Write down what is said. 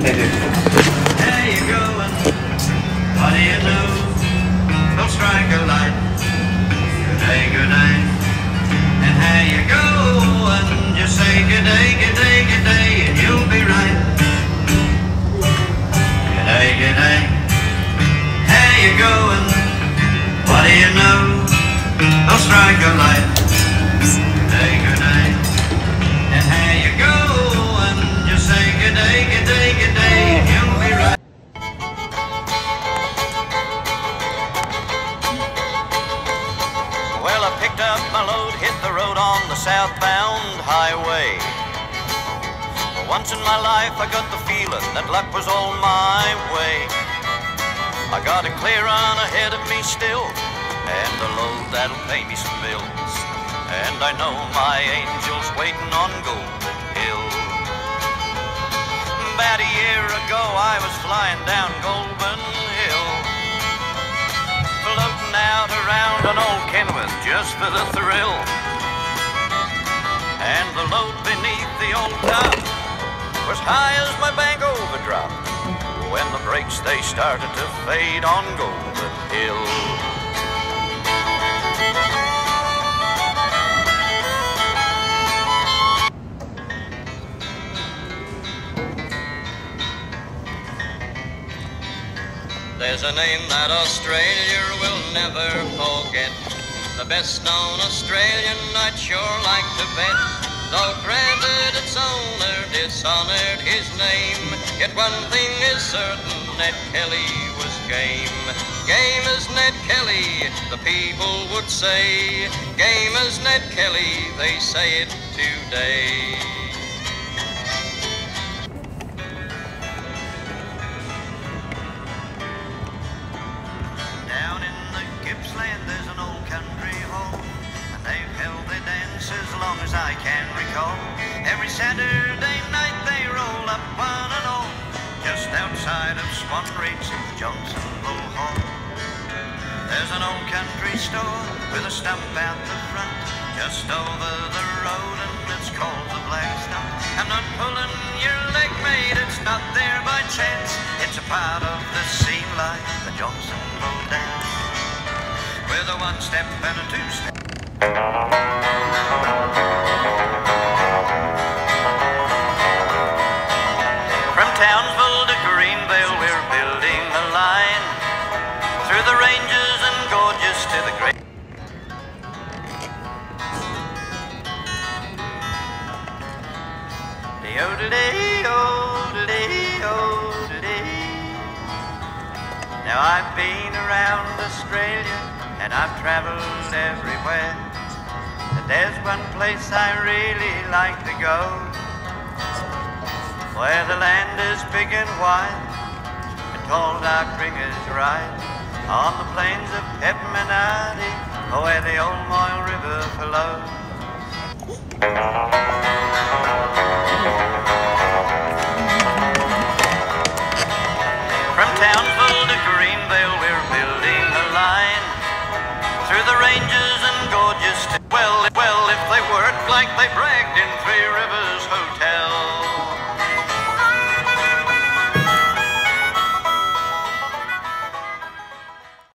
There you go, and what do you know? They'll strike a light. Good day, good day. And here you go, and just say good day, good day, good day, and you'll be right. Good day, good day. Here you go, and what do you know? They'll strike a light. Good day, good day. And here you go, and just say good day, good day, good day, and you'll be right. Well, I picked up my load, hit the road on the southbound highway. For once in my life I got the feeling that luck was all my way. I got a clear run ahead of me still, and a load that'll pay me some bills. And I know my angel's waiting on Golden Hill. About a year ago I was flying down Golden Hill, floating out around on old Kenworth just for the thrill. And the load beneath the old top was high as my bank overdraft when the brakes they started to fade on Golden Hill. There's a name that Australia will never forget, the best known Australian I'd sure like to bet. Though granted it's owner dishonored his name, yet one thing is certain, Ned Kelly was game. Game as Ned Kelly, the people would say. Game as Ned Kelly, they say it today. Down in the Gippsland there's an old country home, and they've held their dance as long as I can recall. Every Saturday night they roll up one and all, just outside of Swan Ridge in Johnsonville Hall. There's an old country store with a stump out the front, just over the road, and it's called the Black Stump. I'm not pulling your leg, mate, it's not there by chance. It's a part of the scene like the Johnsonville dance, with a one-step and a two-step. From Townsville to Greenville we're building a line, through the ranges and gorges to the great. Now I've been around Australia and I've traveled everywhere, but there's one place I really like to go, where the land is big and wide and tall dark ringers ride on the plains of Pepperminati, where the old Moyle River flows. From Townsville to Greenville we're building a line, through the ranges and gorges to, well, if they work like they broke.